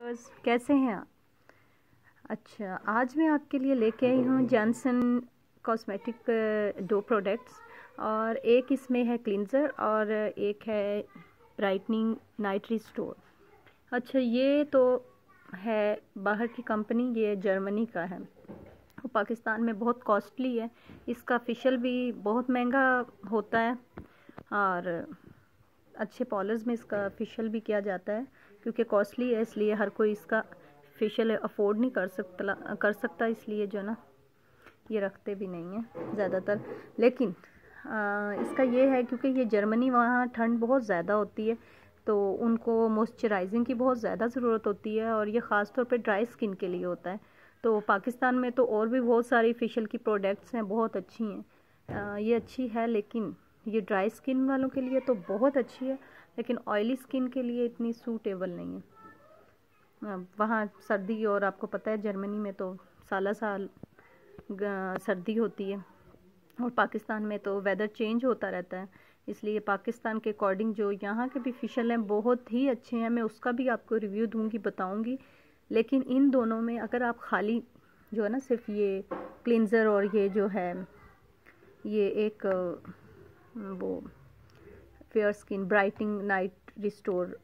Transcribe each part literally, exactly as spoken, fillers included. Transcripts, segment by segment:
बस कैसे हैं आप? अच्छा, आज मैं आपके लिए लेके आई हूँ जॉनसन कॉस्मेटिक दो प्रोडक्ट्स, और एक इसमें है क्लींजर और एक है ब्राइटनिंग नाइट रिस्टोर। अच्छा, ये तो है बाहर की कंपनी, ये जर्मनी का है। वो पाकिस्तान में बहुत कॉस्टली है, इसका फेशियल भी बहुत महंगा होता है और अच्छे पॉलर्स में इसका फेशियल भी किया जाता है। क्योंकि कॉस्टली है इसलिए हर कोई इसका फेशियल अफोर्ड नहीं कर सकता कर सकता इसलिए जो ना ये रखते भी नहीं हैं ज़्यादातर। लेकिन आ, इसका ये है क्योंकि ये जर्मनी, वहाँ ठंड बहुत ज़्यादा होती है तो उनको मॉइस्चराइजिंग की बहुत ज़्यादा ज़रूरत होती है, और ये ख़ास तौर पे ड्राई स्किन के लिए होता है। तो पाकिस्तान में तो और भी बहुत सारी फेशियल की प्रोडक्ट्स हैं, बहुत अच्छी हैं। ये अच्छी है लेकिन ये ड्राई स्किन वालों के लिए तो बहुत अच्छी है, लेकिन ऑयली स्किन के लिए इतनी सूटेबल नहीं है। वहाँ सर्दी, और आपको पता है जर्मनी में तो साला साल सर्दी होती है, और पाकिस्तान में तो वेदर चेंज होता रहता है। इसलिए पाकिस्तान के अकॉर्डिंग जो यहाँ के भी फेशियल हैं बहुत ही अच्छे हैं, मैं उसका भी आपको रिव्यू दूंगी, बताऊंगी। लेकिन इन दोनों में अगर आप खाली जो है ना सिर्फ ये क्लींजर और ये जो है ये एक वो fair skin brightening night restore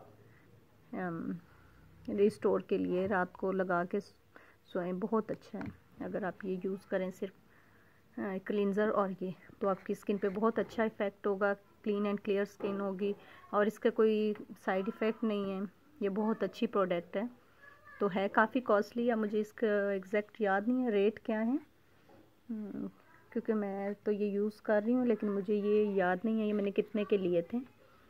restore के लिए रात को लगा के सोएं, बहुत अच्छा है। अगर आप ये यूज़ करें सिर्फ क्लींजर और ये, तो आपकी स्किन पे बहुत अच्छा इफ़ेक्ट होगा, क्लीन एंड क्लियर स्किन होगी, और इसका कोई साइड इफ़ेक्ट नहीं है। ये बहुत अच्छी प्रोडक्ट है। तो है काफ़ी कॉस्टली, या मुझे इसका एग्जैक्ट याद नहीं है रेट क्या है, क्योंकि मैं तो ये यूज़ कर रही हूँ लेकिन मुझे ये याद नहीं है ये मैंने कितने के लिए थे।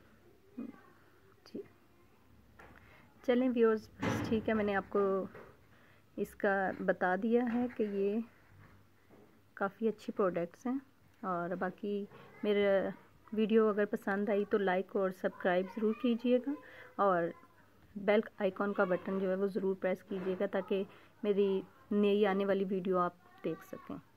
जी चलें व्यूअर्स, ठीक है, मैंने आपको इसका बता दिया है कि ये काफ़ी अच्छी प्रोडक्ट्स हैं। और बाकी मेरा वीडियो अगर पसंद आई तो लाइक और सब्सक्राइब ज़रूर कीजिएगा, और बेल आइकॉन का बटन जो है वो ज़रूर प्रेस कीजिएगा ताकि मेरी नई आने वाली वीडियो आप देख सकें।